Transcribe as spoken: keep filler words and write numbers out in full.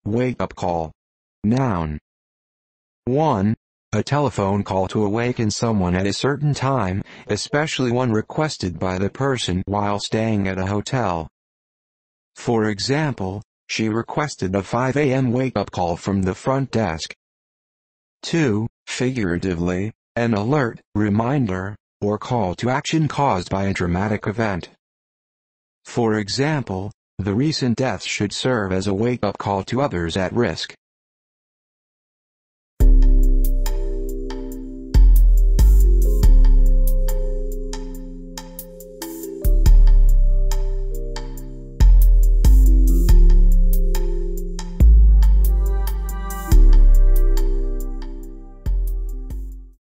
Wake-up call. Noun. one. A telephone call to awaken someone at a certain time, especially one requested by the person while staying at a hotel. For example, she requested a five A M wake-up call from the front desk. two. Figuratively, an alert, reminder, or call to action caused by a dramatic event. For example, the recent death should serve as a wake-up call to others at risk.